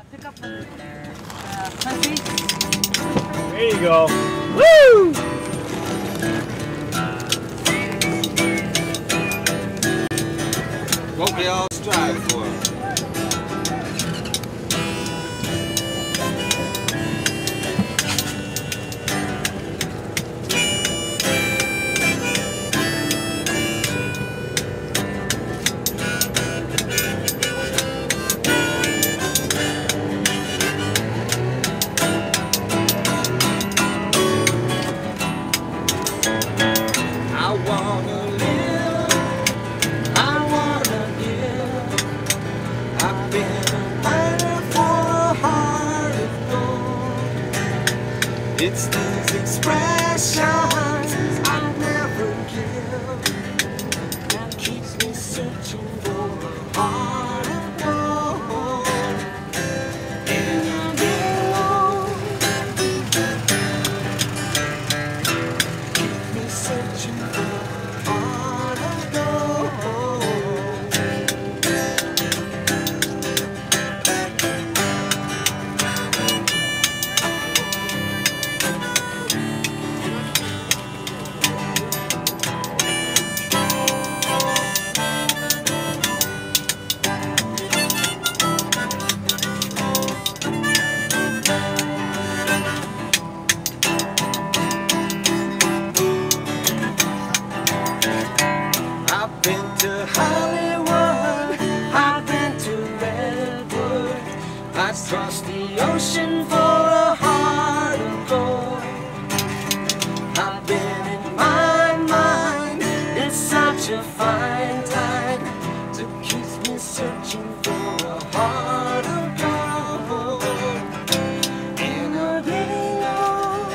pick up the pussy. There you go. Woo! What we all strive for. It's these expressions I never give that keeps me searching for a heart of gold. And I'm alone. Keep me searching for a heart of gold. I've been to Hollywood, I've been to Redwood, I've crossed the ocean for a heart of gold. I've been in my mind, it's such a fine time to keep me searching for a heart of gold. And I'm getting old,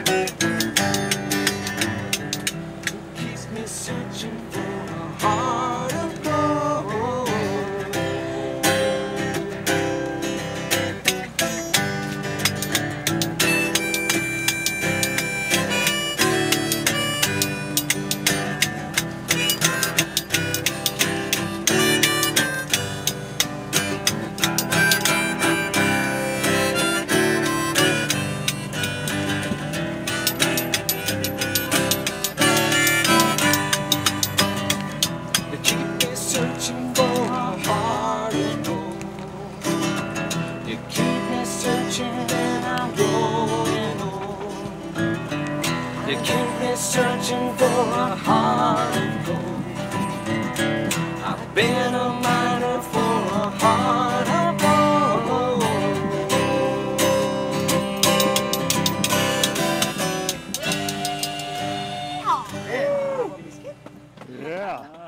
it keeps me searching for heart of gold. You keep me searching for a heart of gold. You keep me searching and I'm growing old. You keep me searching for a heart of gold. I've been a miner for a heart of gold. Yeah.